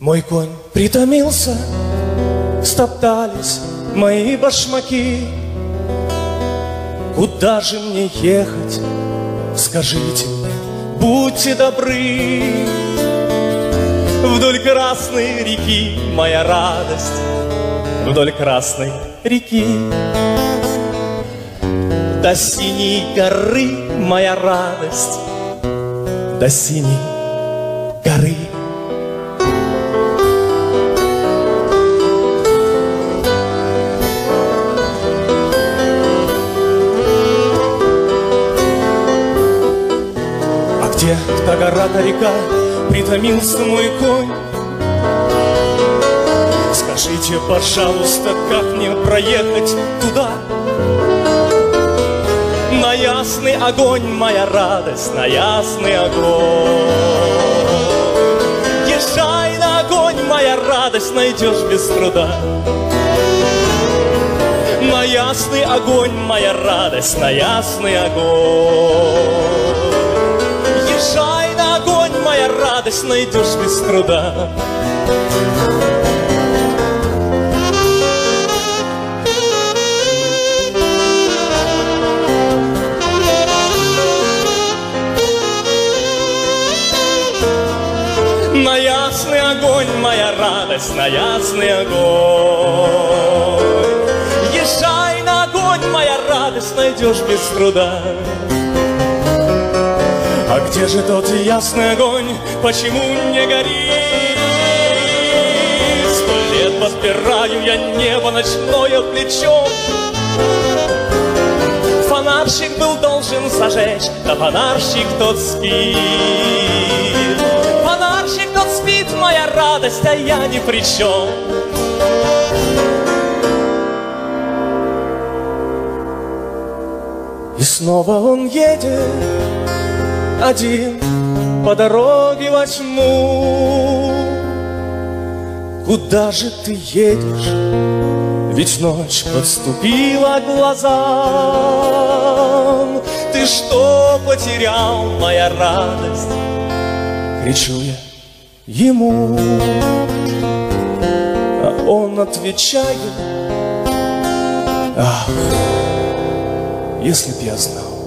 Мой конь притомился, стоптались мои башмаки. Куда же мне ехать, скажите мне, будьте добры. Вдоль Красной реки моя радость, вдоль Красной реки. До синей горы моя радость, до синей горы. А где та гора, та река, притомился мой конь? Скажите, пожалуйста, как мне проехать туда? На ясный огонь, моя радость, на ясный огонь. Езжай на огонь, моя радость, найдешь без труда. На ясный огонь, моя радость, на ясный огонь. Езжай на огонь, моя радость, найдешь без труда. На ясный огонь, моя радость, на ясный огонь. Езжай на огонь, моя радость, найдешь без труда. А где же тот ясный огонь, почему не горит? 100 лет подпираю я небо ночное плечом. Фонарщик был должен зажечь, да фонарщик тот спит. Фонарщик тот спит, моя радость, а я ни при чем. И снова он едет один по дороге во тьму. Куда же ты едешь? Ведь ночь подступила к глазам. Ты что потерял, моя радость? Кричу я ему, а он отвечает: ах, если б я знал.